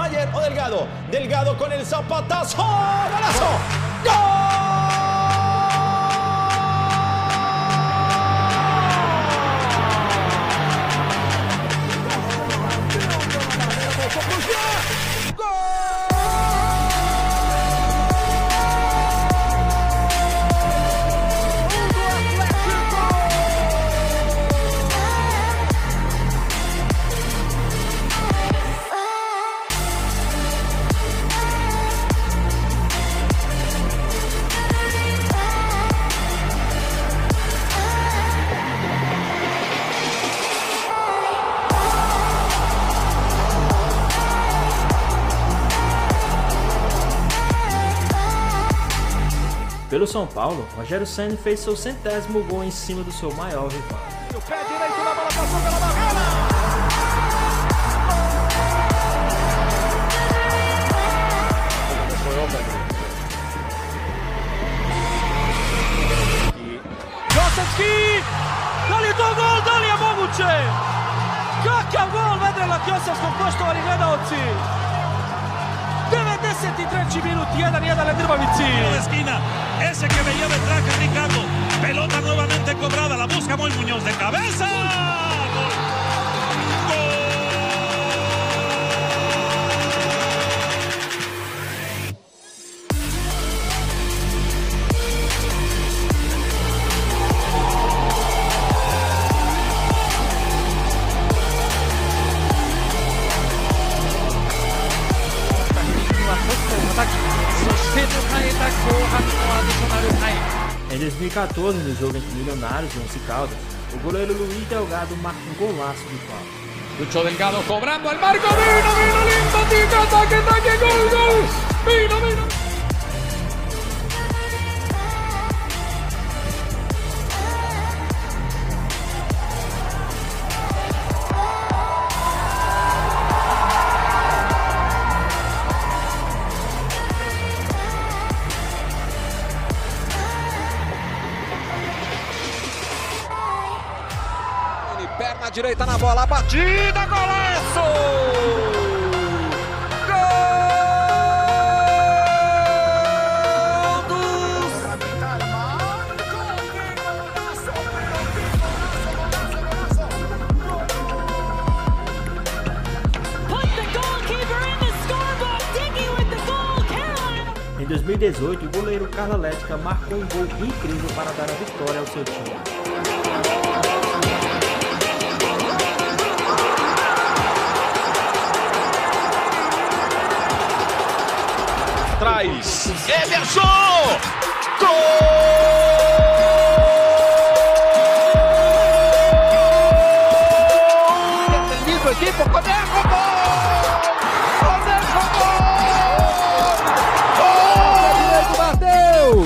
Mayer o Delgado. Delgado con el zapatazo. ¡Golazo! ¡Gol! Pelo São Paulo, Rogério Ceni fez seu 100º gol em cima do seu maior rival. O pé direito na bola, passou pela barreira! Kosecki! Da li je to gol, da li je moguće? Kakav gol Vedrena Kosovskog, poštovani gledalci! 93. minut, 1-1 en Drbavici. De esquina, ese que veía detrás que Ricardo. Pelota nuevamente cobrada, la busca Moy Muñoz de cabeza. ¡Gol! Em 2014, no jogo entre Milionários e Once Caldas, o goleiro Luiz Delgado marca um golaço de falta. Lucho Delgado cobrando el marco, vino, lindo, tica, ataque, gol, vino. Perna direita na bola, batida, golaço! Gol dos... Em 2018, o goleiro Carla Lética marcou um gol incrível para dar a vitória ao seu time. Traz Emerson! Gol! El mismo equipo, Conejo, gol! Bateu!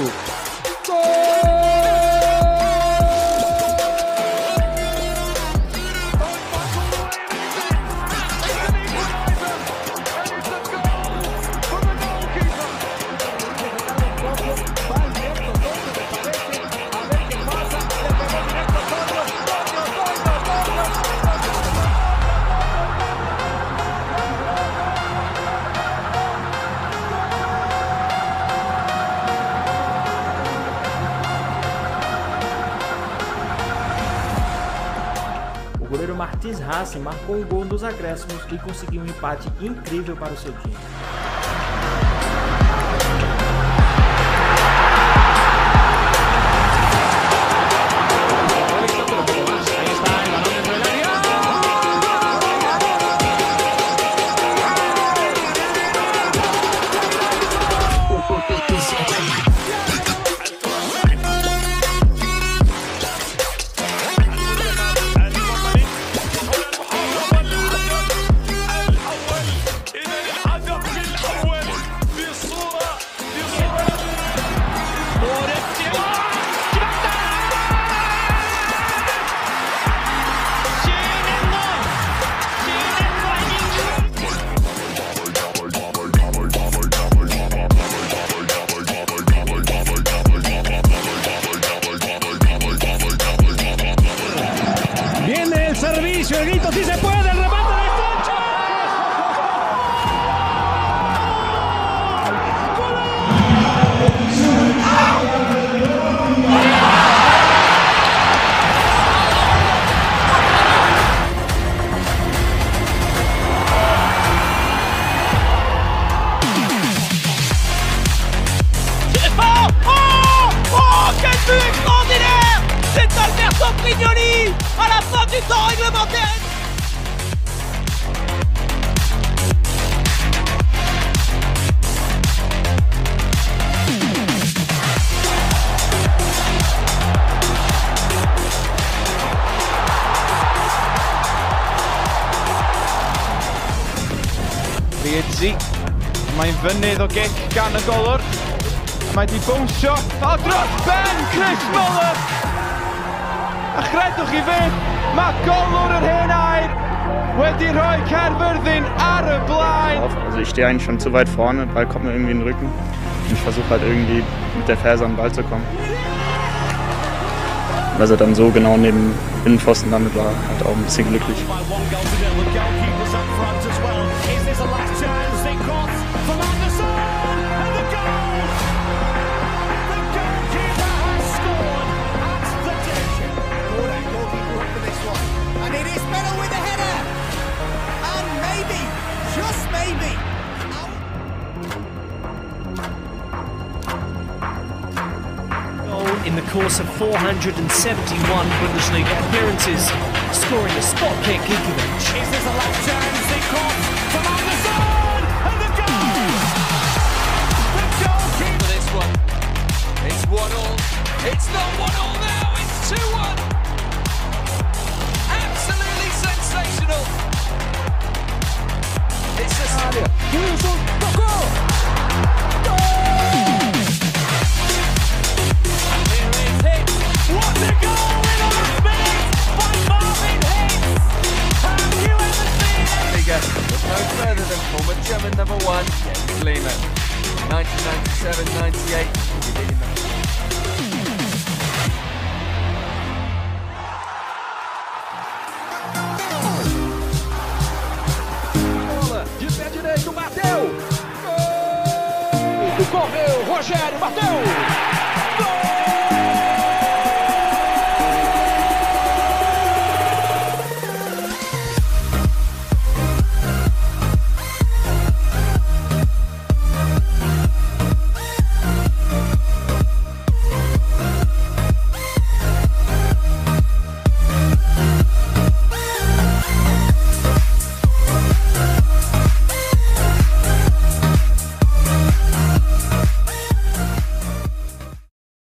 O goleiro Martins Racing marcou um gol nos acréscimos e conseguiu um empate incrível para o seu time. Viene el servicio, el grito, sí se puede, el remate de Concha. Carton Brignoli à la fin du temps réglementaire. Riedzi, mae'n fynydd o gic gan y golwr. Mae di bwnsio o dros ben Chris Muller. A chredwch i fi, mae golwr yr hen air wedi rhoi Caerfyrddin ar y blaen. Also ich stehe eigentlich schon zu weit vorne, der Ball kommt mir irgendwie in den Rücken. Und ich versuche halt irgendwie mit der Ferse am Ball zu kommen. Dass er dann so genau neben Innenpfosten landet, war halt auch ein bisschen glücklich. In the course of 471 Bundesliga appearances, scoring a spot kick, Ikovic. Is this a left turn? Zico from Anderson and the goal! The goalkeeper. For this one, it's 1-1. It's not 1-1 now, it's 2-1. Absolutely sensational. It's a Wilson, the goal! What a goal in the last minute by Marvin Hitz! Have you ever seen it? Look no further than former German number 1, Jens Lehmann. 1997-98, he did in bola de pé direito, bateu! Gol! Correu, Rogério, bateu!